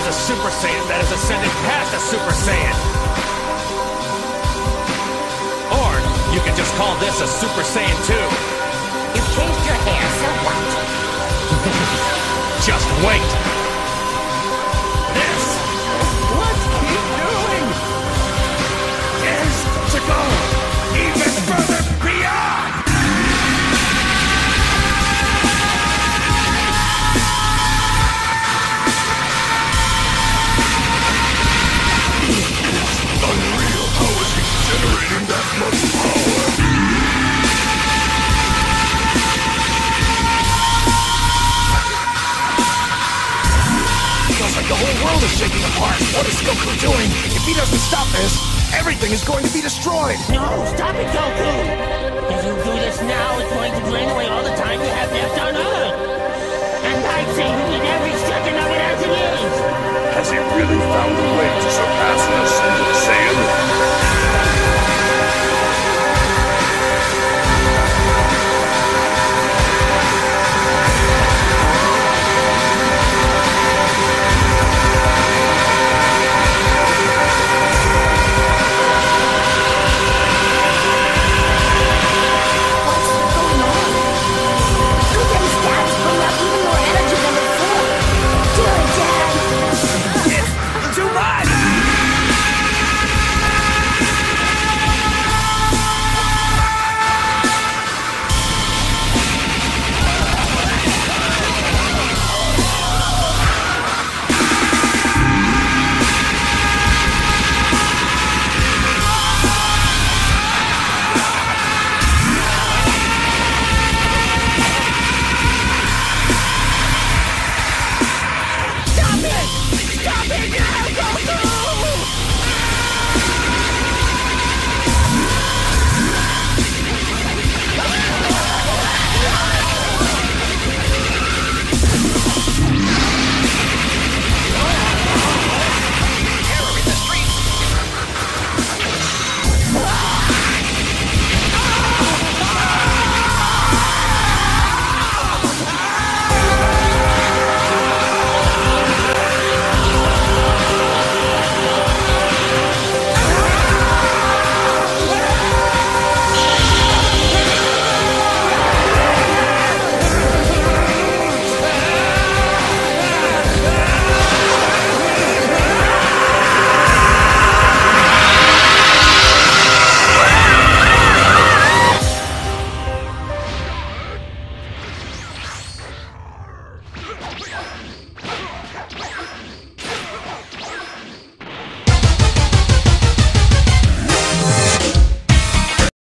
a Super Saiyan that has ascended past a Super Saiyan. Or you can just call this a Super Saiyan 2. You changed your hair, so what? Just wait. This, Let's keep doing! Is to go even further beyond! Unreal, how is he generating that much power? Feels like the whole world is shaking apart. What is Goku doing? If he doesn't stop this, everything is going to be destroyed. No, stop it, Goku! If you do this now, it's going to drain away all the time you have left on Earth. And I'd say you need every second of it as it is. Has he really found a way to surpass an ascended Saiyan?